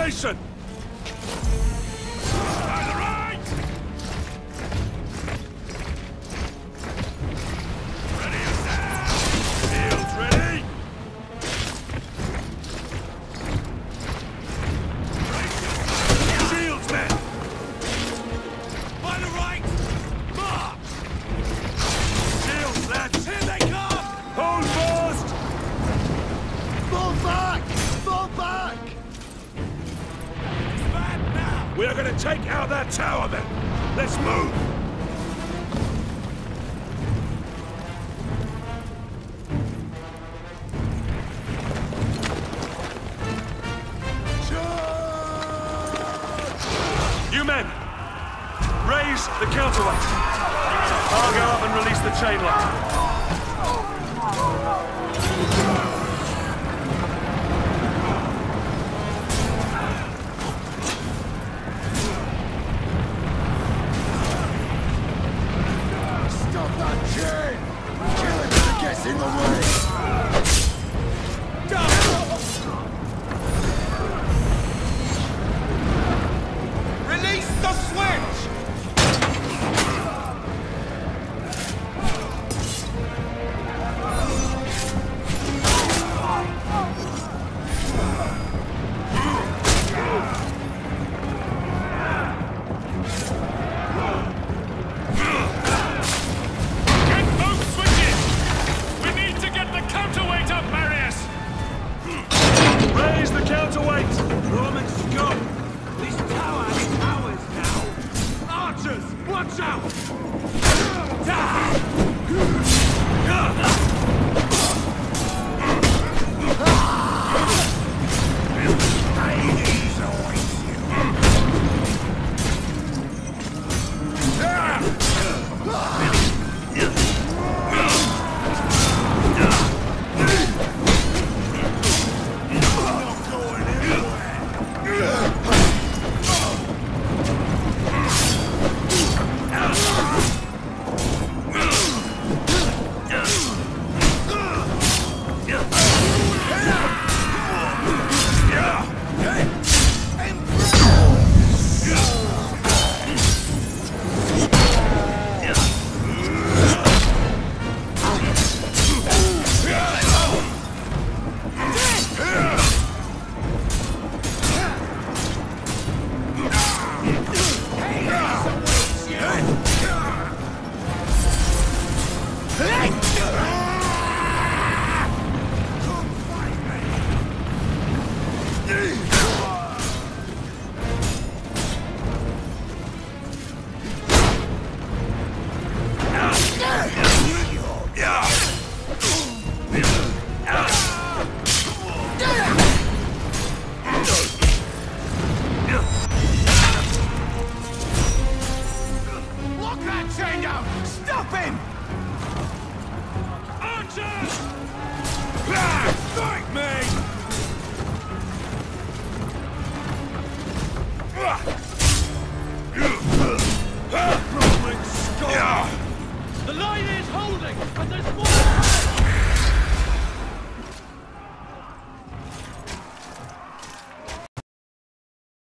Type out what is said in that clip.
formation! By the right! Ready yourself! Shields ready! Shields, men! By the right! March! Shields, lads! Here they come! Hold fast! Fall back! Fall back! We are going to take out that tower, then. Let's move! Charge! You men, raise the counterweight. I'll go up and release the chain lock. In the way! Release the switch! Counterweight up, Marius! Raise the counterweight! Romans, go! This tower is ours now! Archers, watch out! Fight me!